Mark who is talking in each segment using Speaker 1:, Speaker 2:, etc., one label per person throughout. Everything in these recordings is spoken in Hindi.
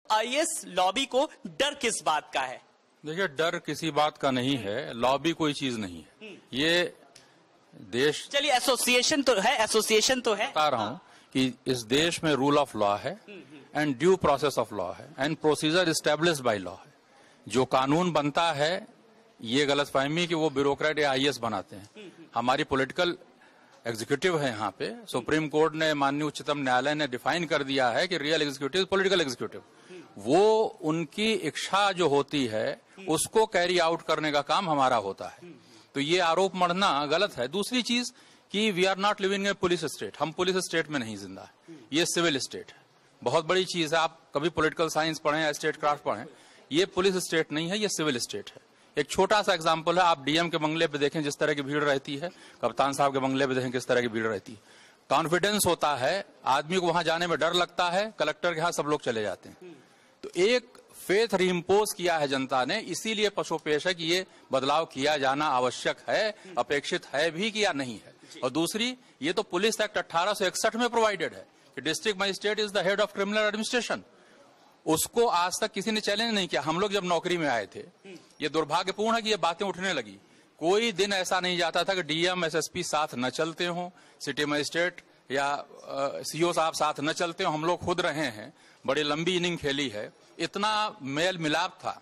Speaker 1: आईएएस लॉबी को डर किस बात का है?
Speaker 2: देखिए, डर किसी बात का नहीं है, लॉबी कोई चीज नहीं है। ये देश,
Speaker 1: चलिए एसोसिएशन तो है, एसोसिएशन तो है,
Speaker 2: बता रहा हूं कि इस देश में रूल ऑफ लॉ है and due process of law है and procedure established by law है। जो कानून बनता है, ये गलतफहमी कि वो ब्यूरोक्रेट या आईएएस बनाते हैं। हमारी पॉलिटिकल एग्जीक्यूटिव है यहाँ पे। सुप्रीम कोर्ट ने, माननीय उच्चतम न्यायालय ने डिफाइन कर दिया है कि रियल एग्जीक्यूटिव पॉलिटिकल एग्जीक्यूटिव। वो उनकी इच्छा जो होती है उसको कैरी आउट करने का काम हमारा होता है। तो ये आरोप मढ़ना गलत है। दूसरी चीज कि we are not living a police state, हम पुलिस स्टेट में नहीं जिंदा है, ये सिविल स्टेट है। बहुत बड़ी चीज है। आप कभी पॉलिटिकल साइंस पढ़ें या स्टेट क्राफ्ट पढ़ें, ये पुलिस स्टेट नहीं है, ये सिविल स्टेट है। एक छोटा सा एग्जांपल है, आप डीएम के बंगले पे देखें जिस तरह की भीड़ रहती है, कप्तान साहब के बंगले पे देखें किस तरह की भीड़ रहती है। कॉन्फिडेंस होता है, आदमी को वहां जाने में डर लगता है, कलेक्टर के यहाँ सब लोग चले जाते हैं। तो एक फेथ रीइंपोज किया है जनता ने, इसीलिए पशुपेश है कि ये बदलाव किया जाना आवश्यक है, अपेक्षित है भी कि या नहीं है। और दूसरी, ये तो पुलिस एक्ट 1861 में प्रोवाइडेड है कि district magistrate is the head of criminal administration. उसको आज तक किसी ने चैलेंज नहीं किया। हम लोग जब नौकरी में आए थे, ये दुर्भाग्यपूर्ण है कि ये बातें उठने लगी। कोई दिन ऐसा नहीं जाता था कि डीएम एसएसपी साथ न चलते हों, सिटी मजिस्ट्रेट या सीओ साहब साथ न चलते हो। हम लोग खुद रहे हैं, बड़ी लंबी इनिंग खेली है, इतना मेल मिलाप था,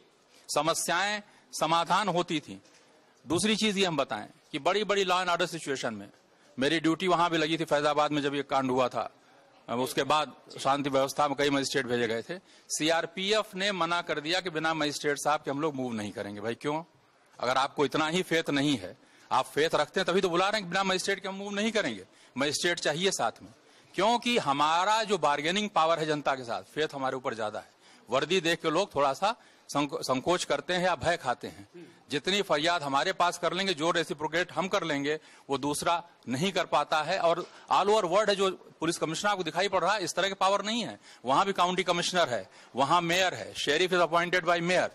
Speaker 2: समस्याएं समाधान होती थी। दूसरी चीज ये हम बताएं कि बड़ी बड़ी लॉ एंड ऑर्डर सिचुएशन में मेरी ड्यूटी वहां भी लगी थी, फैजाबाद में जब ये कांड हुआ था। उसके बाद शांति व्यवस्था में कई मजिस्ट्रेट भेजे गए थे। सीआरपीएफ ने मना कर दिया कि बिना मजिस्ट्रेट साहब के हम लोग मूव नहीं करेंगे। भाई क्यों? अगर आपको इतना ही फेथ नहीं है, आप फेथ रखते हैं तभी तो बुला रहे हैं कि बिना मजिस्ट्रेट के हम मूव नहीं करेंगे। मजिस्ट्रेट चाहिए साथ में, क्योंकि हमारा जो बार्गेनिंग पावर है जनता के साथ, फेथ हमारे ऊपर ज्यादा है। वर्दी देख के लोग थोड़ा सा संकोच करते हैं या भय खाते हैं। जितनी फरियाद हमारे पास कर लेंगे, जो रेसिप्रोकेट हम कर लेंगे, वो दूसरा नहीं कर पाता है। और ऑल ओवर वर्ल्ड है, जो पुलिस कमिश्नर आपको दिखाई पड़ रहा है, इस तरह के पावर नहीं है। वहां भी काउंटी कमिश्नर है, वहां मेयर है, sheriff is appointed by mayor.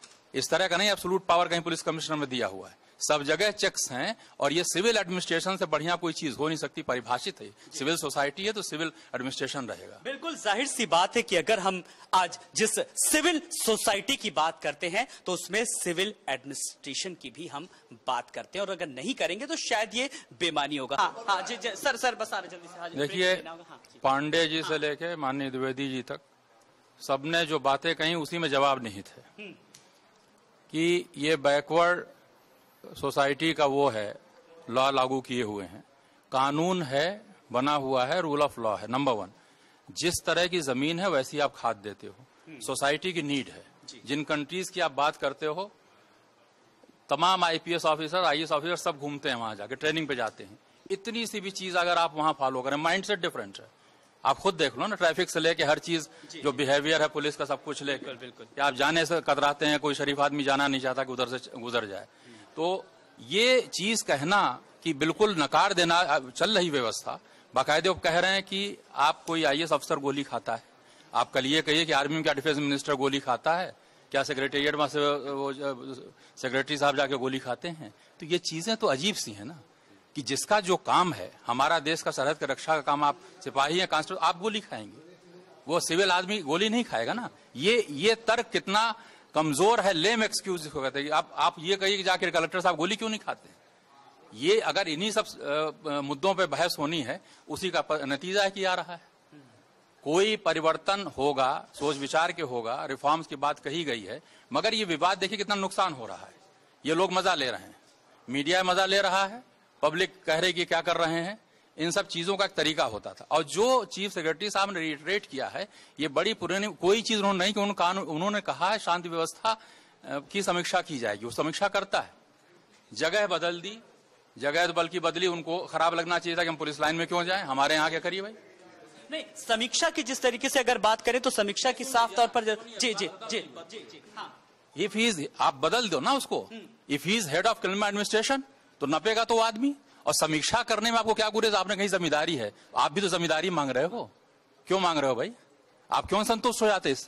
Speaker 2: इस तरह का नहीं एब्सोल्यूट पावर कहीं पुलिस कमिश्नर में दिया हुआ है। सब जगह चेक्स हैं, और ये सिविल एडमिनिस्ट्रेशन से बढ़िया कोई चीज हो नहीं सकती। परिभाषित है, सिविल सोसाइटी है तो सिविल एडमिनिस्ट्रेशन रहेगा।
Speaker 1: बिल्कुल जाहिर सी बात है कि अगर हम आज जिस सिविल सोसाइटी की बात करते हैं तो उसमें सिविल एडमिनिस्ट्रेशन की भी हम बात करते हैं, और अगर नहीं करेंगे तो शायद ये बेमानी होगा। हाँ जी, सर बस आ रहे जल्दी से।
Speaker 2: देखिए, पांडे जी से लेके माननीय द्विवेदी जी तक सबने जो बातें कही उसी में जवाब नहीं थे कि ये बैकवर्ड सोसाइटी का वो है, लॉ लागू किए हुए हैं, कानून है, बना हुआ है, रूल ऑफ लॉ है। नंबर 1, जिस तरह की जमीन है वैसी आप खाद देते हो, सोसाइटी की नीड है। जिन कंट्रीज की आप बात करते हो, तमाम आईपीएस ऑफिसर, आईएएस ऑफिसर सब घूमते हैं वहां जाके, ट्रेनिंग पे जाते हैं। इतनी सी भी चीज अगर आप वहां फॉलो करें, माइंडसेट डिफरेंट है। आप खुद देख लो ना, ट्रैफिक से लेके हर चीज, जो बिहेवियर है पुलिस का, सब कुछ लेकर बिल्कुल आप जाने से कतराते हैं। कोई शरीफ आदमी जाना नहीं चाहता कि उधर से गुजर जाए। तो ये चीज कहना कि बिल्कुल नकार देना, चल रही व्यवस्था, बाकायदे वो कह रहे हैं कि आप कोई आईएएस अफसर गोली खाता है। आप कल ये कहिए कि आर्मी में क्या डिफेंस मिनिस्टर गोली खाता है, क्या सेक्रेटेरिएट में से वो सेक्रेटरी साहब जाके गोली खाते हैं? तो ये चीजें तो अजीब सी हैं ना, कि जिसका जो काम है, हमारा देश का सरहद की रक्षा का काम, आप सिपाही हैं, कांस्टेबल, आप गोली खाएंगे, वो सिविल आदमी गोली नहीं खाएगा ना। ये तर्क कितना कमजोर है, लेम एक्सक्यूज जिसको कहते हैं। आप ये कहिए कि जाकर कलेक्टर साहब गोली क्यों नहीं खाते? ये अगर इन्हीं सब मुद्दों पे बहस होनी है, उसी का नतीजा है कि आ रहा है। कोई परिवर्तन होगा, सोच विचार के होगा, रिफॉर्म्स की बात कही गई है, मगर ये विवाद देखिए कितना नुकसान हो रहा है। ये लोग मजा ले रहे हैं, मीडिया मजा ले रहा है, पब्लिक कह रही कि क्या कर रहे हैं। इन सब चीजों का एक तरीका होता था। और जो चीफ सेक्रेटरी साहब ने रिटरेट किया है, ये बड़ी पुरानी कोई चीज उन्होंने नहीं कि उन्होंने कहा है शांति व्यवस्था की समीक्षा की जाएगी। वो समीक्षा करता है, जगह बदल दी, जगह तो बल्कि बदली। उनको खराब लगना चाहिए था कि हम पुलिस लाइन में क्यों जाएं, हमारे यहाँ क्या करिए भाई।
Speaker 1: नहीं, समीक्षा की जिस तरीके से अगर बात करें तो समीक्षा की साफ तौर पर जी हाँ,
Speaker 2: इफ ही आप बदल दो ना उसको। If he is head of criminal administration तो नपेगा तो आदमी। और समीक्षा करने में आपको क्या गुरेज, आपने कहीं जमींदारी है, आप भी तो जमींदारी मांग रहे हो। क्यों मांग रहे हो भाई? आप क्यों संतुष्ट हो जाते इससे?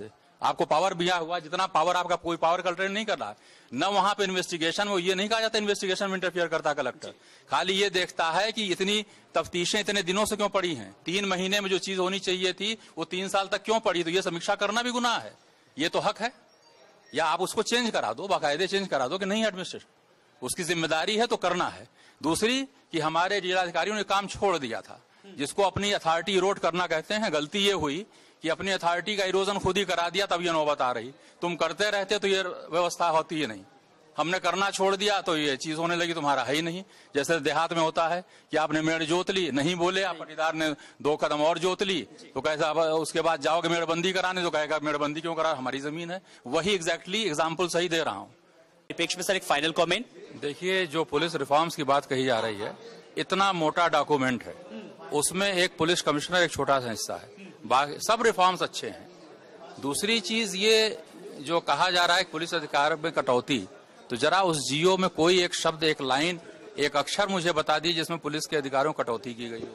Speaker 2: आपको पावर दिया हुआ, जितना पावर आपका कोई पावर कलेक्टर नहीं कर रहा है। न वहां पे इन्वेस्टिगेशन में ये नहीं कहा जाता इन्वेस्टिगेशन में इंटरफियर करता कलेक्टर, खाली ये देखता है कि इतनी तफ्तीशें इतने दिनों से क्यों पड़ी हैं, 3 महीने में जो चीज होनी चाहिए थी वो 3 साल तक क्यों पड़ी। तो ये समीक्षा करना भी गुनाह है, ये तो हक है। या आप उसको चेंज करा दो, बाकायदे चेंज करा दो कि नहीं एडमिनिस्ट्रेशन, उसकी जिम्मेदारी है तो करना है। दूसरी कि हमारे जिलाधिकारियों ने काम छोड़ दिया था, जिसको अपनी अथॉरिटी इरोड करना कहते हैं। गलती ये हुई कि अपनी अथॉरिटी का इरोजन खुद ही करा दिया, तब ये नौबत आ रही। तुम करते रहते तो ये व्यवस्था होती ही नहीं। हमने करना छोड़ दिया तो ये चीज होने लगी, तुम्हारा है ही नहीं। जैसे देहात में होता है कि आपने मेड़ जोत ली, नहीं बोले, आप पटीदार ने 2 कदम और जोत ली, तो कैसा उसके बाद जाओगे मेड़बंदी कराने, तो कहेगा मेड़बंदी क्यों करा, हमारी जमीन है। वही एग्जैक्टली एग्जाम्पल सही दे रहा हूँ।
Speaker 1: निरपेक्ष में सर एक फाइनल कमेंट।
Speaker 2: देखिए, जो पुलिस रिफॉर्म्स की बात कही जा रही है, इतना मोटा डॉक्यूमेंट है, उसमें एक पुलिस कमिश्नर एक छोटा सा हिस्सा है, बाकी सब रिफॉर्म्स अच्छे हैं। दूसरी चीज ये जो कहा जा रहा है पुलिस अधिकार में कटौती, तो जरा उस जीओ में कोई एक शब्द, एक लाइन, एक अक्षर मुझे बता दी जिसमें पुलिस के अधिकारों कटौती की गई हो।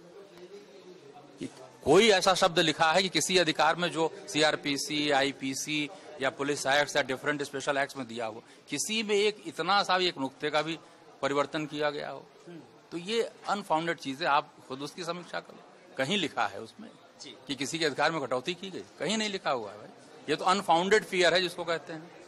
Speaker 2: कोई ऐसा शब्द लिखा है कि किसी अधिकार में जो सीआरपीसी, आईपीसी या पुलिस एक्ट या डिफरेंट स्पेशल एक्ट्स में दिया हो, किसी में एक इतना सा भी एक नुक्ते का भी परिवर्तन किया गया हो, तो ये अनफाउंडेड चीज है। आप खुद उसकी समीक्षा करो, कहीं लिखा है उसमें कि किसी के अधिकार में कटौती की गई, कहीं नहीं लिखा हुआ है भाई। ये तो अनफाउंडेड फियर है जिसको कहते हैं।